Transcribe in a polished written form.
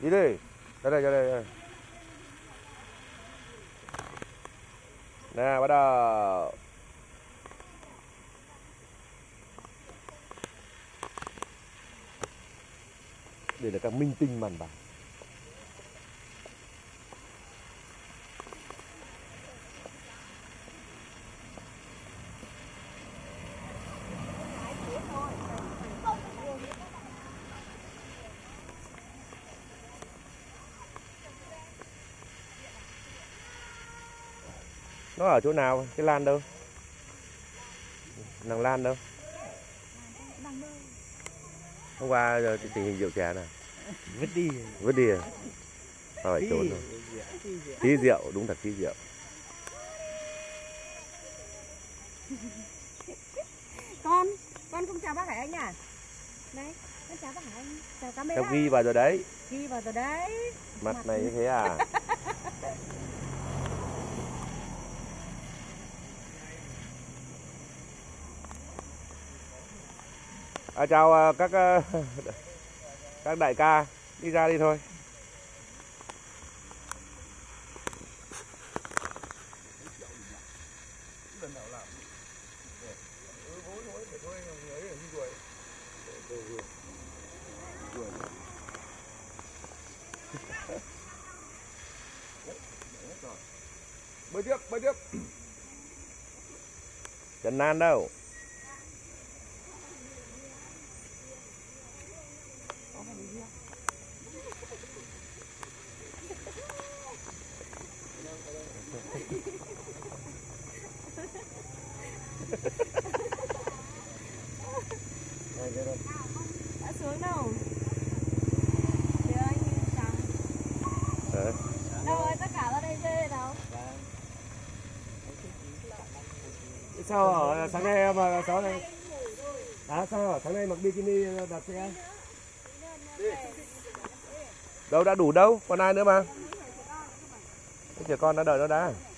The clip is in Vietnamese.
Đi đi. Ra đây, ra đây, ra đây. Nào bắt đầu. Đây là các minh tinh màn bài. Nó ở chỗ nào? Cái lan đâu? Nàng lan đâu? Hôm qua giờ tình hình rượu chè này. Vứt đi. Vứt đi à? Sao lại trốn rồi? Tí rượu, đúng thật tí rượu. Con không chào bác Hải Anh à? Đấy, con chào bác Hải Anh. Chào camera. Em ghi vào rồi đấy. Ghi vào rồi đấy. Mặt này như thế à? Chào các đại ca, đi ra đi thôi. Bơi tiếp, bơi tiếp. Trần Nan đâu? Đã xuống đâu? Chưa anh chào. Đâu rồi, tất cả ra đây chơi đâu? Sao ở sáng nay mà sáng nay sao ở sáng nay mặc bikini đạp xe? Đâu đã đủ đâu, còn ai nữa mà. Trẻ con đã đợi nó đã.